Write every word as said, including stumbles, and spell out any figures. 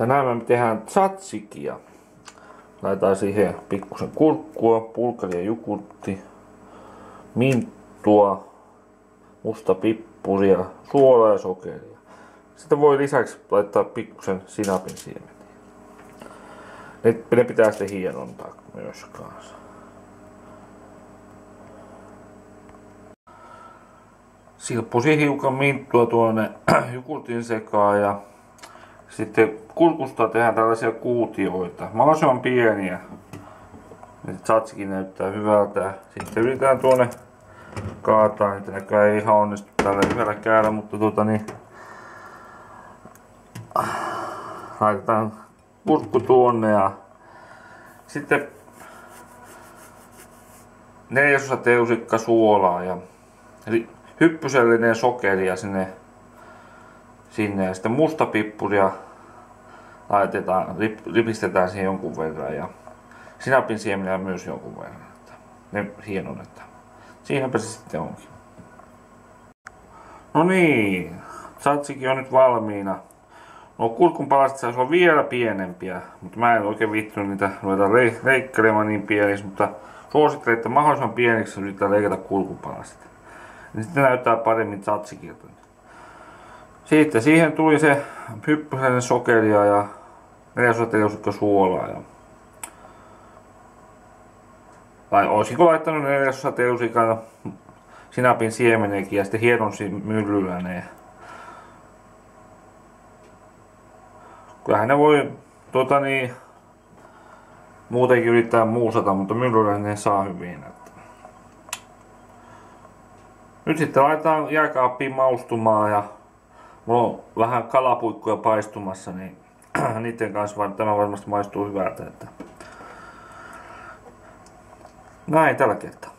Tänään me tehdään tzatzikia. Laitetaan siihen pikkusen kurkkua, pulkkaria, jogurtti, minttua, musta pippuria, suolaa ja sokeria. Sitten voi lisäksi laittaa pikkusen sinapin siemeniä. Ne, ne pitää sitten hienontaa myös kanssa. Silppusin hiukan minttua tuonne jogurtin sekaan ja sitten kurkusta tehdään tällaisia kuutioita, mahdollisimman pieniä. Tzatziki näyttää hyvältä. Sitten yritetään tuonne kaataa, että näköjään ei ihan onnistu tällä yhdellä kädellä, mutta tuota niin, laitetaan kurkku tuonne ja sitten neljäsosa teusikka suolaa ja hyppysellinen sokeria sinne, sinne ja sitten musta pippuria laitetaan, ripistetään siihen jonkun verran ja sinapin siemeniä myös jonkun verran, että ne hienonnetaan. Siinäpä se sitten onkin. No niin, tzatziki on nyt valmiina. No kurkun palaset saisi olla vielä pienempiä, mutta mä en oikein viittynyt niitä ruveta leikkelemaan niin pieniksi, mutta suosittelen, että mahdollisimman pieniksi yritetään leikata kurkun palaset. Niin sitten näyttää paremmin tzatzikilta. Sitten siihen tuli se hyppysäinen sokeria ja neljäsosa teusikka suolaa. Ja vai olisiko laittanut neljäsosa teusikan sinapin siemenekin ja sitten hienonsi myllyllä ne. Kyllähän ne voi tuota niin, muutenkin yrittää muusata, mutta myllyllä ne saa hyvin. Nyt sitten laitetaan jääkaappiin maustumaan ja mulla on vähän kalapuikkuja paistumassa, niin niiden kanssa tämä varmasti maistuu hyvältä. Että näin tällä kertaa.